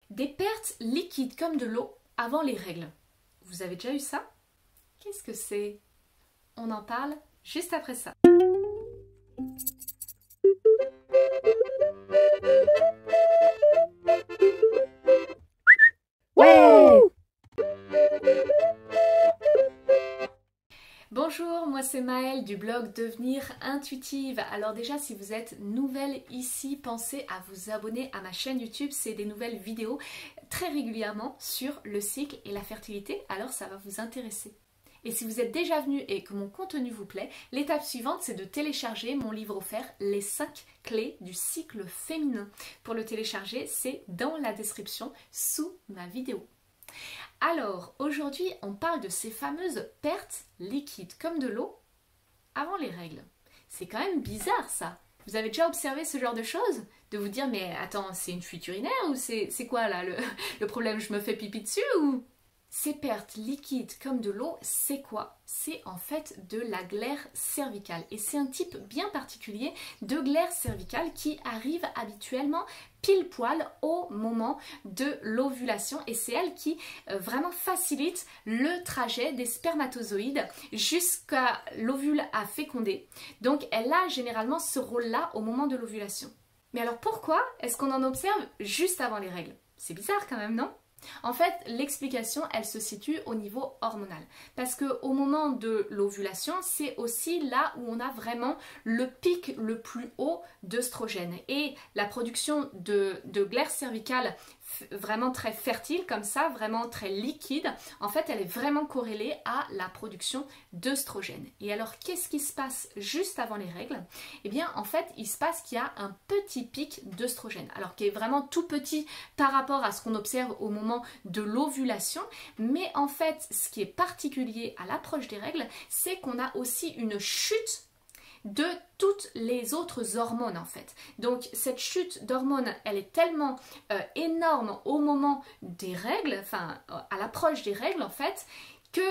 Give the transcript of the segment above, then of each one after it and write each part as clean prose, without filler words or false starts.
Des pertes liquides comme de l'eau avant les règles. Vous avez déjà eu ça? Qu'est-ce que c'est? On en parle juste après ça. Ouais! Bonjour, moi c'est Maëlle du blog Devenir Intuitive. Alors déjà, si vous êtes nouvelle ici, pensez à vous abonner à ma chaîne YouTube. C'est des nouvelles vidéos très régulièrement sur le cycle et la fertilité, alors ça va vous intéresser. Et si vous êtes déjà venu et que mon contenu vous plaît, l'étape suivante c'est de télécharger mon livre offert Les 5 clés du cycle féminin. Pour le télécharger, c'est dans la description sous ma vidéo. Alors, aujourd'hui, on parle de ces fameuses pertes liquides comme de l'eau avant les règles. C'est quand même bizarre ça. Vous avez déjà observé ce genre de choses? De vous dire, mais attends, c'est une fuite urinaire ou c'est quoi là le problème? Je me fais pipi dessus ou... Ces pertes liquides comme de l'eau, c'est quoi? C'est en fait de la glaire cervicale. Et c'est un type bien particulier de glaire cervicale qui arrive habituellement pile poil au moment de l'ovulation. Et c'est elle qui vraiment facilite le trajet des spermatozoïdes jusqu'à l'ovule à féconder. Donc elle a généralement ce rôle-là au moment de l'ovulation. Mais alors pourquoi est-ce qu'on en observe juste avant les règles? C'est bizarre quand même, non? En fait, l'explication, elle se situe au niveau hormonal. Parce qu'au moment de l'ovulation, c'est aussi là où on a vraiment le pic le plus haut d'œstrogène. Et la production de glaire cervicale vraiment très fertile comme ça, vraiment très liquide, en fait elle est vraiment corrélée à la production d'œstrogène. Et alors qu'est-ce qui se passe juste avant les règles? Eh bien en fait il se passe qu'il y a un petit pic d'œstrogène, alors qui est vraiment tout petit par rapport à ce qu'on observe au moment de l'ovulation, mais en fait ce qui est particulier à l'approche des règles, c'est qu'on a aussi une chute de toutes les autres hormones en fait. Donc cette chute d'hormones, elle est tellement énorme au moment des règles, enfin à l'approche des règles en fait, que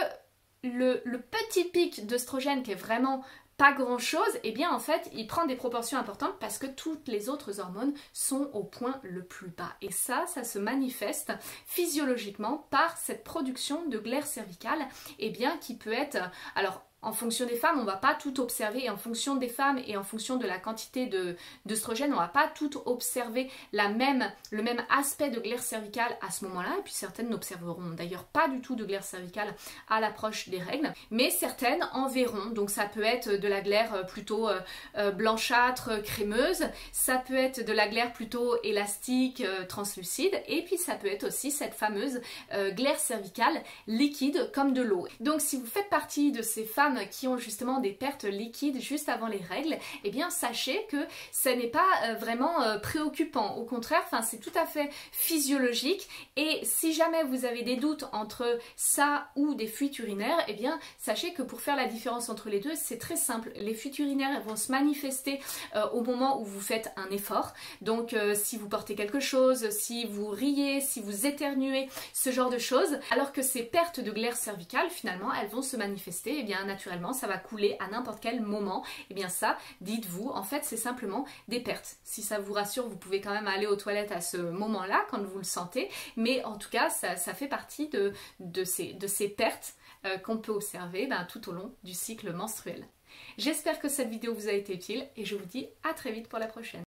le petit pic d'œstrogène qui est vraiment pas grand chose, et bien en fait il prend des proportions importantes parce que toutes les autres hormones sont au point le plus bas. Et ça se manifeste physiologiquement par cette production de glaire cervicale, et bien qui peut être, alors en fonction des femmes, on ne va pas tout observer, et en fonction des femmes et en fonction de la quantité d'œstrogène, on ne va pas tout observer le même aspect de glaire cervicale à ce moment-là, et puis certaines n'observeront d'ailleurs pas du tout de glaire cervicale à l'approche des règles, mais certaines en verront. Donc ça peut être de la glaire plutôt blanchâtre, crémeuse, ça peut être de la glaire plutôt élastique, translucide, et puis ça peut être aussi cette fameuse glaire cervicale liquide comme de l'eau. Donc si vous faites partie de ces femmes qui ont justement des pertes liquides juste avant les règles, eh bien sachez que ce n'est pas vraiment préoccupant. Au contraire, c'est tout à fait physiologique, et si jamais vous avez des doutes entre ça ou des fuites urinaires, eh bien sachez que pour faire la différence entre les deux, c'est très simple. Les fuites urinaires vont se manifester au moment où vous faites un effort. Donc si vous portez quelque chose, si vous riez, si vous éternuez, ce genre de choses, alors que ces pertes de glaire cervicale, finalement, elles vont se manifester, eh bien naturellement ça va couler à n'importe quel moment. Et bien ça, dites-vous, en fait c'est simplement des pertes. Si ça vous rassure, vous pouvez quand même aller aux toilettes à ce moment-là quand vous le sentez, mais en tout cas ça fait partie de ces pertes qu'on peut observer tout au long du cycle menstruel. J'espère que cette vidéo vous a été utile et je vous dis à très vite pour la prochaine.